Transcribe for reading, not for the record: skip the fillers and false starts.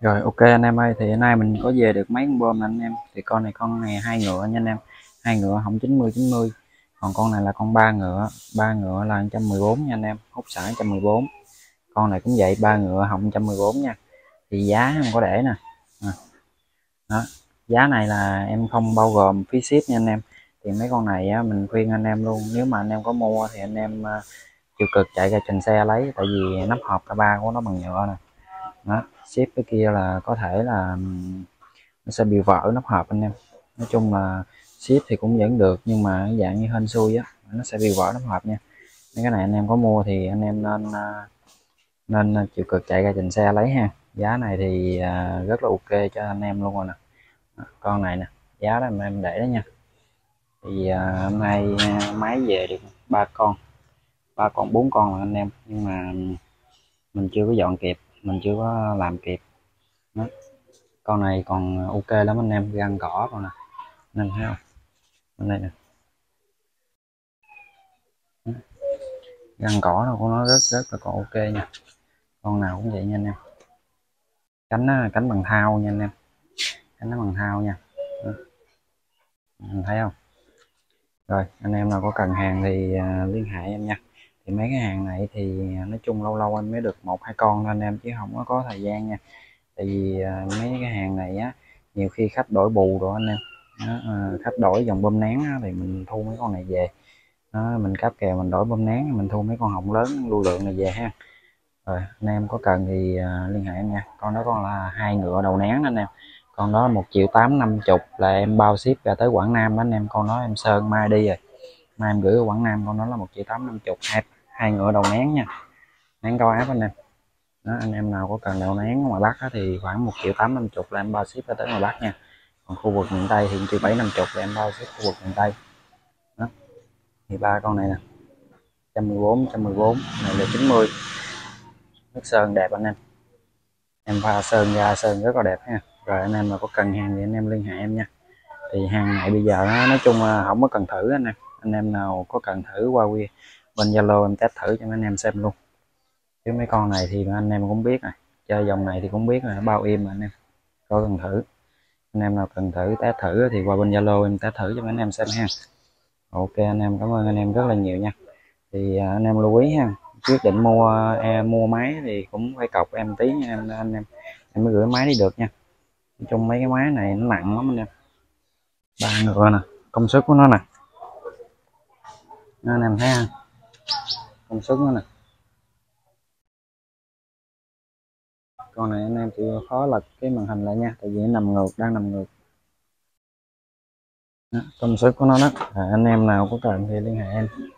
Rồi, ok anh em ơi, thì hôm nay mình có về được mấy con bơm nè anh em. Thì con này hai ngựa nha anh em. Hai ngựa hỏng 90. Còn con này là con ba ngựa là 114 nha anh em, hút xả 114. Con này cũng vậy, ba ngựa hỏng 114 nha. Thì giá không có để nè. À, đó. Giá này là em không bao gồm phí ship nha anh em. Thì mấy con này á, mình khuyên anh em luôn, nếu mà anh em có mua thì anh em chịu cực chạy ra trình xe lấy, tại vì nắp hộp cả ba của nó bằng nhựa nè. Đó, ship cái kia là có thể là nó sẽ bị vỡ nắp hộp anh em. Nói chung là ship thì cũng vẫn được, nhưng mà dạng như hên xui á, nó sẽ bị vỡ nắp hộp nha. Mấy cái này anh em có mua thì anh em nên chịu cực chạy ra trình xe lấy ha. Giá này thì rất là ok cho anh em luôn rồi nè. Con này nè, giá đó em để đó nha. Thì hôm nay máy về được ba con bốn con là anh em, nhưng mà mình chưa có dọn kịp, mình chưa có làm kịp đó. Con này còn ok lắm anh em, găng cỏ con nè, anh em thấy không, bên đây nè, găng cỏ nó của nó rất rất là còn ok nha. Con nào cũng vậy nha anh em. Cánh nó cánh bằng thau nha anh em, cánh nó bằng thau nha. Đó, anh thấy không. Rồi anh em nào có cần hàng thì liên hệ em nha. Thì mấy cái hàng này thì nói chung lâu lâu em mới được một hai con thôi anh em, chứ không có thời gian nha. Tại vì mấy cái hàng này á, nhiều khi khách đổi bù rồi anh em. Đó, khách đổi dòng bơm nén á, thì mình thu mấy con này về. Đó, mình cáp kèo mình đổi bơm nén, mình thu mấy con họng lớn lưu lượng này về ha. Rồi anh em có cần thì liên hệ em nha. Con đó con là hai ngựa đầu nén anh em. Con đó 1.850.000 là em bao ship ra tới Quảng Nam đó anh em. Con đó em sơn mai đi rồi, mai em gửi ở Quảng Nam. Con đó là 1.850.000, hai ngựa đầu nén nha, nén cao áp anh em. Đó, anh em nào có cần đầu nén ở ngoài Bắc á, thì khoảng 1.850.000 là em bao ship ra tới ngoài Bắc nha. Còn khu vực miền Tây thì 1.750.000 là em bao ship khu vực miền Tây. Đó, thì ba con này nè, 114 này là 90. Nước sơn đẹp anh em pha sơn ra sơn rất là đẹp ha. Rồi anh em mà có cần hàng thì anh em liên hệ em nha. Thì hàng này bây giờ nó nói chung là không có cần thử anh em nào có cần thử qua bên Zalo em test thử cho anh em xem luôn. Chứ mấy con này thì anh em cũng biết rồi, chơi dòng này thì cũng biết là bao im mà anh em, có cần thử. Anh em nào cần thử test thử thì qua bên Zalo em test thử cho anh em xem ha. Ok anh em, cảm ơn anh em rất là nhiều nha. Thì anh em lưu ý ha, quyết định mua máy thì cũng phải cọc em tí nha em mới gửi máy đi được nha. Nói chung mấy cái máy này nó nặng lắm anh em. Ba ngựa nè, công suất của nó nè, anh em thấy không, công suất nó nè. Con này anh em chịu khó lật cái màn hình lại nha, tại vì nó nằm ngược, đang nằm ngược. Đó, công suất của nó đó. Anh em nào có cần thì liên hệ em.